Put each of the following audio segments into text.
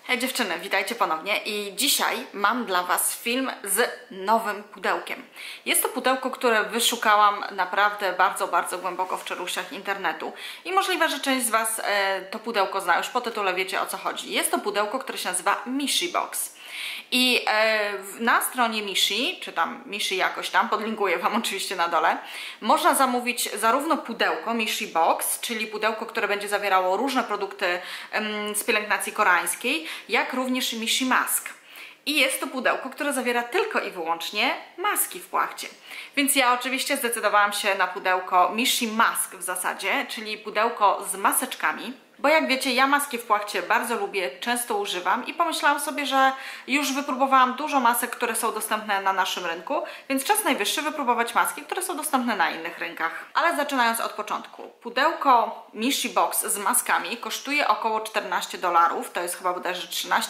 Hej dziewczyny, witajcie ponownie i dzisiaj mam dla Was film z nowym pudełkiem. Jest to pudełko, które wyszukałam naprawdę bardzo głęboko w czeluściach internetu i możliwe, że część z Was to pudełko zna, już po tytule wiecie o co chodzi. Jest to pudełko, które się nazywa Mishi Box. I na stronie Mishi, czy tam Mishi jakoś tam, podlinkuję Wam oczywiście na dole, można zamówić zarówno pudełko Mishi Box, czyli pudełko, które będzie zawierało różne produkty z pielęgnacji koreańskiej, jak również Mishi Mask. I jest to pudełko, które zawiera tylko i wyłącznie maski w płachcie. Więc ja oczywiście zdecydowałam się na pudełko Mishi Mask w zasadzie, czyli pudełko z maseczkami. Bo jak wiecie, ja maski w płachcie bardzo lubię, często używam i pomyślałam sobie, że już wypróbowałam dużo masek, które są dostępne na naszym rynku, więc czas najwyższy wypróbować maski, które są dostępne na innych rynkach. Ale zaczynając od początku. Pudełko Mishi Box z maskami kosztuje około $14, to jest chyba bodajże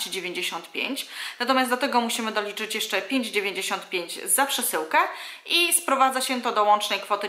13,95. Natomiast do tego musimy doliczyć jeszcze 5,95 za przesyłkę i sprowadza się to do łącznej kwoty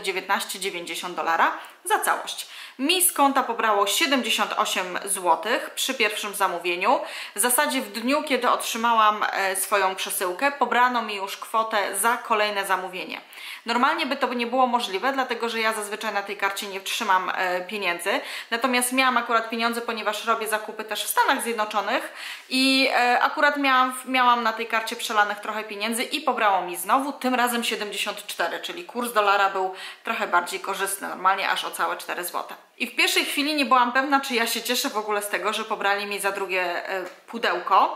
$19,90 za całość. Mi z konta pobrało 78 zł przy pierwszym zamówieniu. W zasadzie w dniu, kiedy otrzymałam swoją przesyłkę, pobrano mi już kwotę za kolejne zamówienie. Normalnie by to nie było możliwe, dlatego że ja zazwyczaj na tej karcie nie trzymam pieniędzy. Natomiast miałam akurat pieniądze, ponieważ robię zakupy też w Stanach Zjednoczonych i akurat miałam na tej karcie przelanych trochę pieniędzy i pobrało mi znowu, tym razem 74, czyli kurs dolara był trochę bardziej korzystny, normalnie aż o całe 4 zł. I w pierwszej chwili nie byłam pewna, czy ja się cieszę w ogóle z tego, że pobrali mi za drugie pudełko,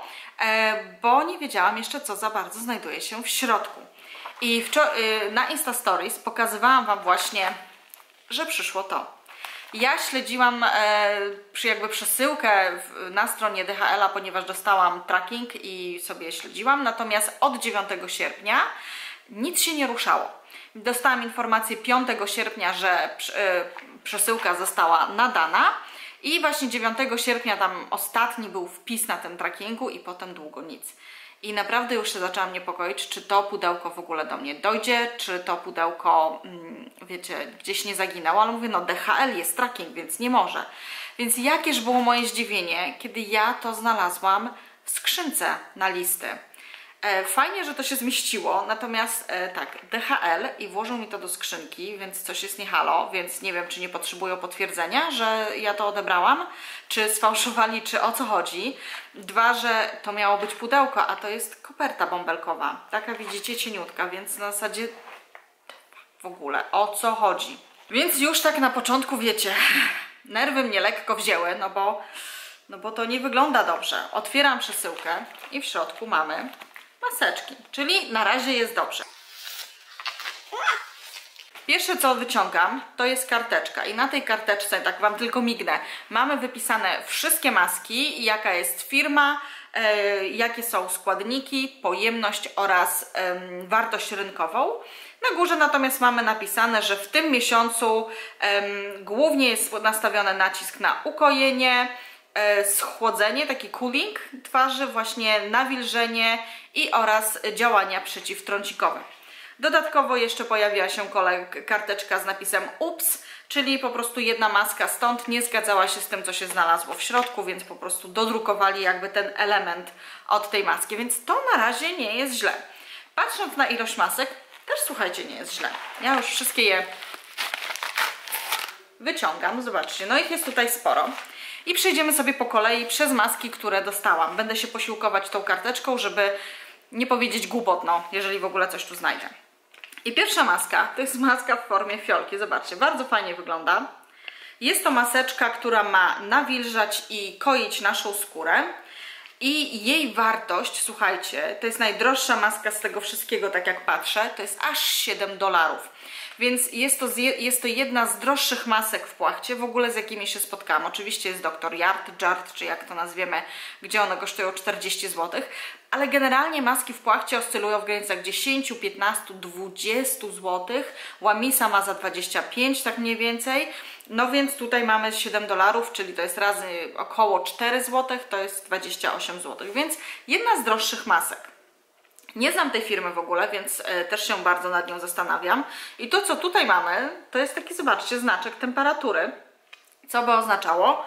bo nie wiedziałam jeszcze, co za bardzo znajduje się w środku. I na Insta Stories pokazywałam Wam właśnie, że przyszło to. Ja śledziłam jakby przesyłkę na stronie DHL-a, ponieważ dostałam tracking i sobie śledziłam, natomiast od 9 sierpnia nic się nie ruszało. Dostałam informację 5 sierpnia, że przesyłka została nadana i właśnie 9 sierpnia tam ostatni był wpis na tym trackingu i potem długo nic. I naprawdę już się zaczęłam niepokoić, czy to pudełko w ogóle do mnie dojdzie, czy to pudełko, wiecie, gdzieś nie zaginęło, ale mówię, no DHL jest tracking, więc nie może. Więc jakież było moje zdziwienie, kiedy ja to znalazłam w skrzynce na listy. Fajnie, że to się zmieściło, natomiast tak, DHL i włożył mi to do skrzynki, więc coś jest nie halo, więc nie wiem, czy nie potrzebują potwierdzenia, że ja to odebrałam, czy sfałszowali, czy o co chodzi. Dwa, że to miało być pudełko, a to jest koperta bąbelkowa, taka widzicie cieniutka, więc na zasadzie w ogóle o co chodzi. Więc już tak na początku wiecie, nerwy mnie lekko wzięły, no bo to nie wygląda dobrze. Otwieram przesyłkę i w środku mamy maseczki, czyli na razie jest dobrze. Pierwsze co wyciągam, to jest karteczka i na tej karteczce, tak Wam tylko mignę, mamy wypisane wszystkie maski, jaka jest firma, jakie są składniki, pojemność oraz wartość rynkową. Na górze natomiast mamy napisane, że w tym miesiącu głównie jest nastawiony nacisk na ukojenie, schłodzenie, taki cooling twarzy, właśnie nawilżenie i oraz działania przeciwtrącikowe. Dodatkowo jeszcze pojawiła się karteczka z napisem ups, czyli po prostu jedna maska stąd nie zgadzała się z tym, co się znalazło w środku, więc po prostu dodrukowali jakby ten element od tej maski, więc to na razie nie jest źle. Patrząc na ilość masek, też słuchajcie, nie jest źle. Ja już wszystkie je wyciągam, zobaczcie, no ich jest tutaj sporo. I przejdziemy sobie po kolei przez maski, które dostałam. Będę się posiłkować tą karteczką, żeby nie powiedzieć głupotno, jeżeli w ogóle coś tu znajdę. I pierwsza maska, to jest maska w formie fiolki. Zobaczcie, bardzo fajnie wygląda. Jest to maseczka, która ma nawilżać i koić naszą skórę. I jej wartość, słuchajcie, to jest najdroższa maska z tego wszystkiego, tak jak patrzę, to jest aż $7. Więc jest to jedna z droższych masek w płachcie, w ogóle z jakimi się spotkałam. Oczywiście jest Dr. Jart, czy jak to nazwiemy, gdzie one kosztują 40 zł, ale generalnie maski w płachcie oscylują w granicach 10, 15, 20 zł. Łamisa ma za 25, tak mniej więcej. No więc tutaj mamy $7, czyli to jest razy około 4 zł, to jest 28 zł, więc jedna z droższych masek. Nie znam tej firmy w ogóle, więc też się bardzo nad nią zastanawiam. I to, co tutaj mamy, to jest taki, zobaczcie, znaczek temperatury, co by oznaczało,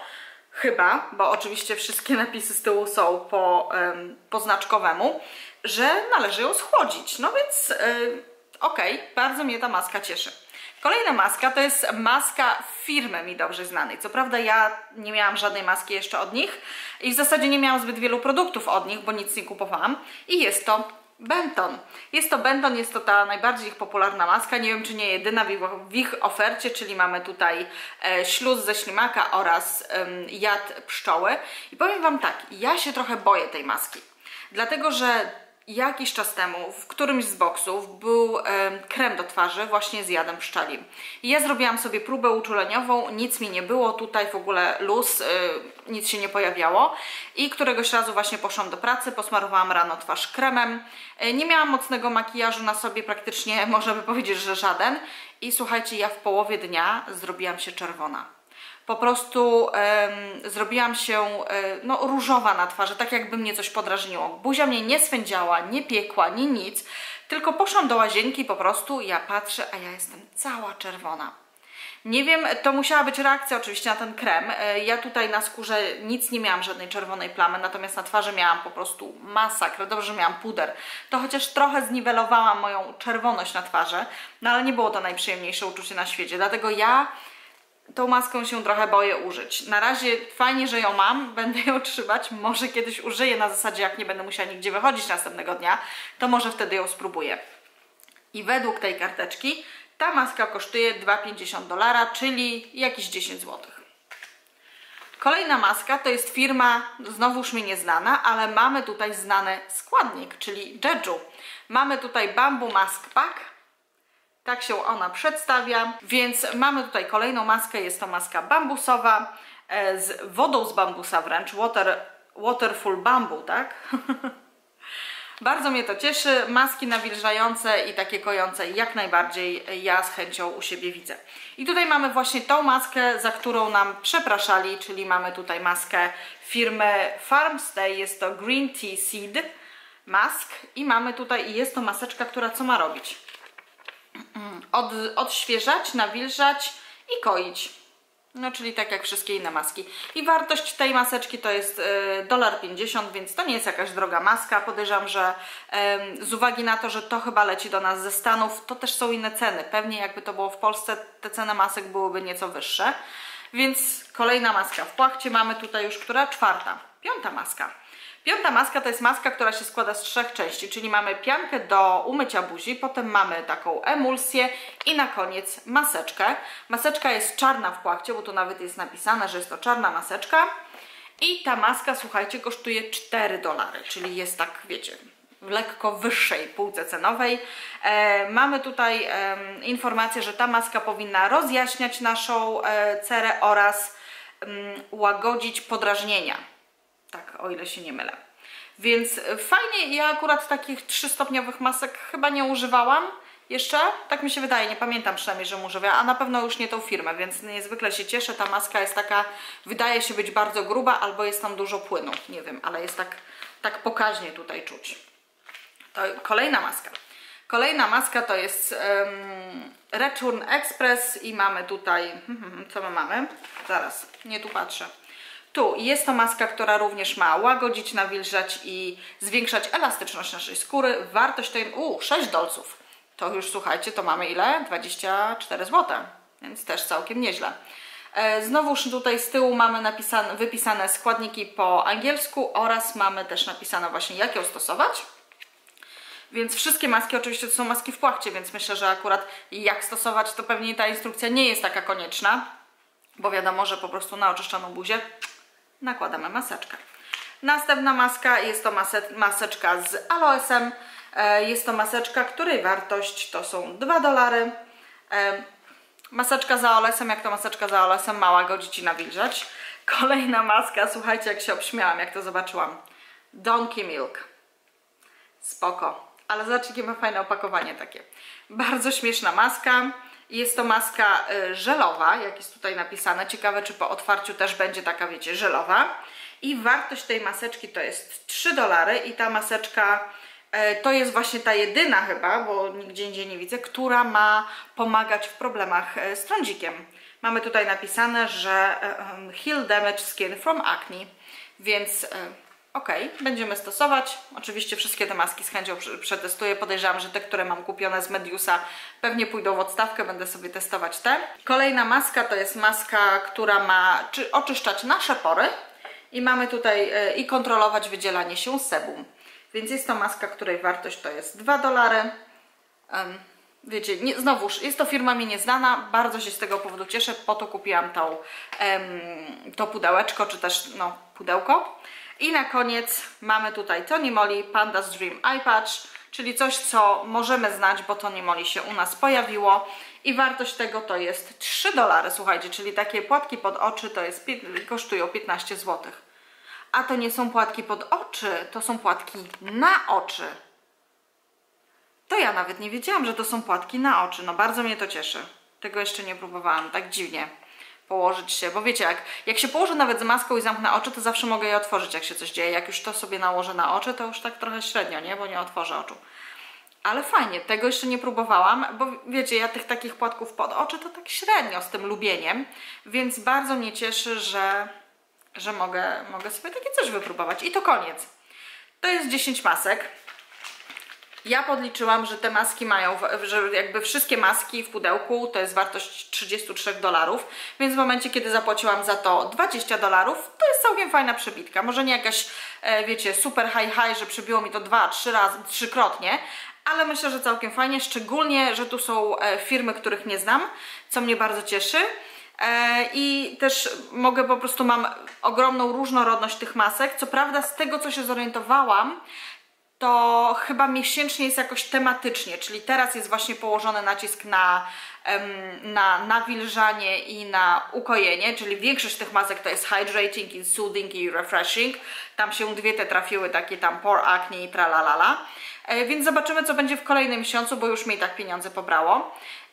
chyba, bo oczywiście wszystkie napisy z tyłu są po znaczkowemu, że należy ją schłodzić. No więc okej, bardzo mnie ta maska cieszy. Kolejna maska to jest maska firmy mi dobrze znanej. Co prawda ja nie miałam żadnej maski jeszcze od nich i w zasadzie nie miałam zbyt wielu produktów od nich, bo nic nie kupowałam. I jest to Benton. Jest to ta najbardziej ich popularna maska, nie wiem czy nie jedyna w ich ofercie, czyli mamy tutaj śluz ze ślimaka oraz jad pszczoły. I powiem Wam tak, ja się trochę boję tej maski, dlatego że jakiś czas temu w którymś z boksów był krem do twarzy właśnie z jadem pszczelim. I ja zrobiłam sobie próbę uczuleniową, nic mi nie było, tutaj w ogóle luz, nic się nie pojawiało. I któregoś razu właśnie poszłam do pracy, posmarowałam rano twarz kremem. Nie miałam mocnego makijażu na sobie, praktycznie można by powiedzieć, że żaden. I słuchajcie, ja w połowie dnia zrobiłam się czerwona. Po prostu zrobiłam się no, różowa na twarzy, tak jakby mnie coś podrażniło. Buzia mnie nie swędziała, nie piekła, nie nic, tylko poszłam do łazienki po prostu, ja patrzę, a ja jestem cała czerwona. Nie wiem, to musiała być reakcja oczywiście na ten krem. Ja tutaj na skórze nic nie miałam, żadnej czerwonej plamy, natomiast na twarzy miałam po prostu masakrę. Dobrze, że miałam puder. To chociaż trochę zniwelowałam moją czerwoność na twarzy, no ale nie było to najprzyjemniejsze uczucie na świecie, dlatego ja tą maską się trochę boję użyć. Na razie fajnie, że ją mam, będę ją trzymać, może kiedyś użyję na zasadzie, jak nie będę musiała nigdzie wychodzić następnego dnia, to może wtedy ją spróbuję. I według tej karteczki ta maska kosztuje $2,50, czyli jakieś 10 zł. Kolejna maska to jest firma, znowuż mi nieznana, ale mamy tutaj znany składnik, czyli Jeju. Mamy tutaj Bamboo Mask Pack. Tak się ona przedstawia, więc mamy tutaj kolejną maskę, jest to maska bambusowa z wodą z bambusa wręcz, waterful bamboo, tak? Bardzo mnie to cieszy, maski nawilżające i takie kojące jak najbardziej ja z chęcią u siebie widzę. I tutaj mamy właśnie tą maskę, za którą nam przepraszali, czyli mamy tutaj maskę firmy Farmstay, jest to Green Tea Seed Mask i mamy tutaj, jest to maseczka, która co ma robić? Odświeżać, nawilżać i koić. No czyli tak jak wszystkie inne maski. I wartość tej maseczki to jest $1,50, więc to nie jest jakaś droga maska. Podejrzewam, że z uwagi na to, że to chyba leci do nas ze Stanów, to też są inne ceny. Pewnie jakby to było w Polsce, te ceny masek byłyby nieco wyższe. Więc kolejna maska w płachcie. Mamy tutaj już która? Piąta maska. Piąta maska to jest maska, która się składa z 3 części, czyli mamy piankę do umycia buzi, potem mamy taką emulsję i na koniec maseczkę. Maseczka jest czarna w płachcie, bo tu nawet jest napisane, że jest to czarna maseczka. I ta maska, słuchajcie, kosztuje $4, czyli jest tak, wiecie, w lekko wyższej półce cenowej. Mamy tutaj informację, że ta maska powinna rozjaśniać naszą cerę oraz łagodzić podrażnienia. Tak, o ile się nie mylę. Więc fajnie, ja akurat takich 3-stopniowych masek chyba nie używałam jeszcze. Tak mi się wydaje, nie pamiętam przynajmniej, że używałam, a na pewno już nie tą firmę, więc niezwykle się cieszę. Ta maska jest taka, wydaje się być bardzo gruba, albo jest tam dużo płynu, nie wiem, ale jest tak pokaźnie tutaj czuć. To kolejna maska. Kolejna maska to jest Return Express i mamy tutaj, co my mamy? Zaraz, nie tu patrzę. Tu jest to maska, która również ma łagodzić, nawilżać i zwiększać elastyczność naszej skóry. Wartość tej, $6. To już słuchajcie, to mamy ile? 24 zł, więc też całkiem nieźle. Znowuż tutaj z tyłu mamy wypisane składniki po angielsku oraz mamy też napisane właśnie jak ją stosować. Więc wszystkie maski oczywiście to są maski w płachcie, więc myślę, że akurat jak stosować to pewnie ta instrukcja nie jest taka konieczna, bo wiadomo, że po prostu na oczyszczoną buzię nakładamy maseczkę. Następna maska jest to maseczka z aloesem. Jest to maseczka, której wartość to są $2. Maseczka z aloesem, jak to maseczka z aloesem, ma łagodzić i nawilżać. Kolejna maska, słuchajcie, jak się obśmiałam, jak to zobaczyłam. Donkey Milk. Spoko. Ale zobaczcie, jakie ma fajne opakowanie takie. Bardzo śmieszna maska. Jest to maska żelowa, jak jest tutaj napisane. Ciekawe, czy po otwarciu też będzie taka, wiecie, żelowa. I wartość tej maseczki to jest $3 i ta maseczka to jest właśnie ta jedyna chyba, bo nigdzie indziej nie widzę, która ma pomagać w problemach z trądzikiem. mamy tutaj napisane, że heal damage skin from acne, więc okej, będziemy stosować. Oczywiście wszystkie te maski z chęcią przetestuję. Podejrzewam, że te, które mam kupione z Mediusa, pewnie pójdą w odstawkę, będę sobie testować te. Kolejna maska to jest maska, która ma oczyszczać nasze pory i mamy tutaj i kontrolować wydzielanie się sebum. Więc jest to maska, której wartość to jest $2. Wiecie, znowuż, jest to firma mi nieznana, bardzo się z tego powodu cieszę, po to kupiłam to pudełeczko, czy też no, pudełko. I na koniec mamy tutaj Tony Moly Panda's Dream Eye Patch, czyli coś, co możemy znać, bo Tony Moly się u nas pojawiło i wartość tego to jest $3, słuchajcie, czyli takie płatki pod oczy to jest, kosztują 15 zł. A to nie są płatki pod oczy, to są płatki na oczy. To ja nawet nie wiedziałam, że to są płatki na oczy. No bardzo mnie to cieszy. Tego jeszcze nie próbowałam, tak dziwnie położyć się. Bo wiecie, jak się położę nawet z maską i zamknę oczy, to zawsze mogę je otworzyć, jak się coś dzieje. Jak już to sobie nałożę na oczy, to już tak trochę średnio, nie? Bo nie otworzę oczu. Ale fajnie, tego jeszcze nie próbowałam, bo wiecie, ja tych takich płatków pod oczy to tak średnio z tym lubieniem, więc bardzo mnie cieszy, że mogę sobie takie coś wypróbować. I to koniec. To jest 10 masek. Ja podliczyłam, że te maski mają, że jakby wszystkie maski w pudełku to jest wartość $33, więc w momencie, kiedy zapłaciłam za to $20, to jest całkiem fajna przebitka. Może nie jakaś, wiecie, super high, że przybiło mi to 2-3 razy, trzykrotnie, ale myślę, że całkiem fajnie, szczególnie, że tu są firmy, których nie znam, co mnie bardzo cieszy. I też po prostu mam ogromną różnorodność tych masek. Co prawda z tego, co się zorientowałam, to chyba miesięcznie jest jakoś tematycznie, czyli teraz jest właśnie położony nacisk na nawilżanie i na ukojenie, czyli większość tych masek to jest hydrating, i soothing i refreshing. Tam się dwie te trafiły, takie tam pore acne i tralalala. Więc zobaczymy, co będzie w kolejnym miesiącu, bo już mi tak pieniądze pobrało.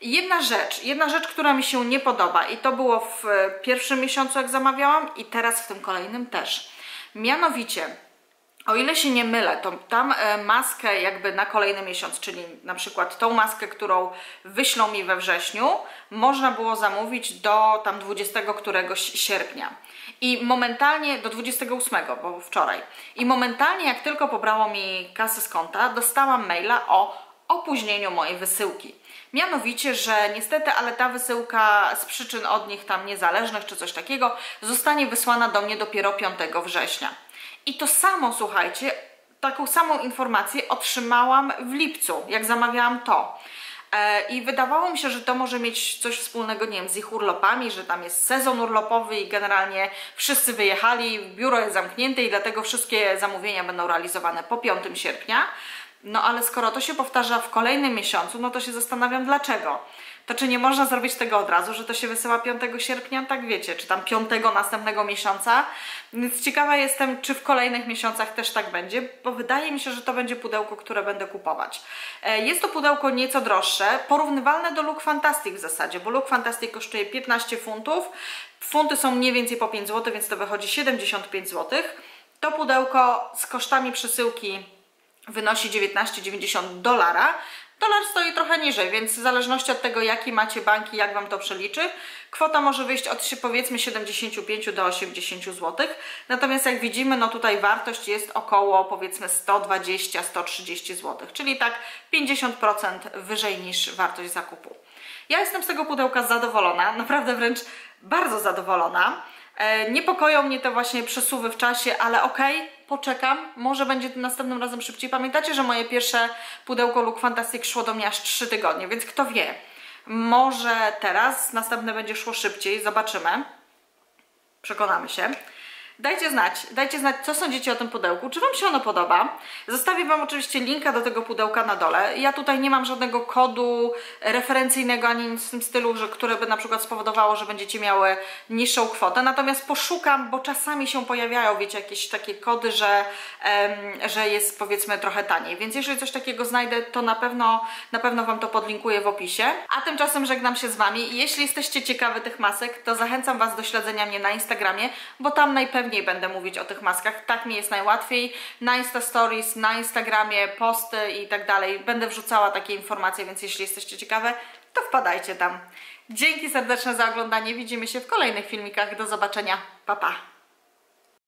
Jedna rzecz, która mi się nie podoba i to było w pierwszym miesiącu, jak zamawiałam, i teraz w tym kolejnym też. Mianowicie, o ile się nie mylę, to tam maskę jakby na kolejny miesiąc, czyli na przykład tą maskę, którą wyślą mi we wrześniu, można było zamówić do tam 20 któregoś sierpnia. I momentalnie, do 28, bo wczoraj. I momentalnie, jak tylko pobrało mi kasę z konta, dostałam maila o opóźnieniu mojej wysyłki. Mianowicie, że niestety, ale ta wysyłka z przyczyn od nich tam niezależnych czy coś takiego zostanie wysłana do mnie dopiero 5 września. I to samo, słuchajcie, taką samą informację otrzymałam w lipcu, jak zamawiałam to. I wydawało mi się, że to może mieć coś wspólnego, nie wiem, z ich urlopami, że tam jest sezon urlopowy i generalnie wszyscy wyjechali, biuro jest zamknięte i dlatego wszystkie zamówienia będą realizowane po 5 sierpnia. No ale skoro to się powtarza w kolejnym miesiącu, no to się zastanawiam dlaczego. To czy nie można zrobić tego od razu, że to się wysyła 5 sierpnia? Tak wiecie, czy tam 5 następnego miesiąca. Więc ciekawa jestem, czy w kolejnych miesiącach też tak będzie, bo wydaje mi się, że to będzie pudełko, które będę kupować. Jest to pudełko nieco droższe, porównywalne do Look Fantastic w zasadzie, bo Look Fantastic kosztuje 15 funtów. Funty są mniej więcej po 5 zł, więc to wychodzi 75 zł. To pudełko z kosztami przesyłki wynosi $19,90. Dolar stoi trochę niżej, więc w zależności od tego, jaki macie bank i jak Wam to przeliczy, kwota może wyjść od powiedzmy 75 do 80 zł. Natomiast jak widzimy, no tutaj wartość jest około powiedzmy 120-130 zł, czyli tak 50% wyżej niż wartość zakupu. Ja jestem z tego pudełka zadowolona, naprawdę wręcz bardzo zadowolona. Niepokoją mnie te właśnie przesuwy w czasie, ale okej, poczekam, może będzie następnym razem szybciej. Pamiętacie, że moje pierwsze pudełko Look Fantastic szło do mnie aż 3 tygodnie, więc kto wie, może teraz następne będzie szło szybciej, zobaczymy, przekonamy się. Dajcie znać, co sądzicie o tym pudełku, czy Wam się ono podoba. Zostawię Wam oczywiście linka do tego pudełka na dole. Ja tutaj nie mam żadnego kodu referencyjnego ani nic w tym stylu, które by na przykład spowodowało, że będziecie miały niższą kwotę. Natomiast poszukam, bo czasami się pojawiają, wiecie, jakieś takie kody, że jest powiedzmy trochę taniej. Więc jeżeli coś takiego znajdę, to na pewno Wam to podlinkuję w opisie. A tymczasem żegnam się z Wami i jeśli jesteście ciekawi tych masek, to zachęcam Was do śledzenia mnie na Instagramie, bo tam najpewniej będę mówić o tych maskach. Tak mi jest najłatwiej. Na Insta Stories, na Instagramie, posty i tak dalej. Będę wrzucała takie informacje, więc jeśli jesteście ciekawe, to wpadajcie tam. Dzięki serdeczne za oglądanie. Widzimy się w kolejnych filmikach. Do zobaczenia. Pa, pa.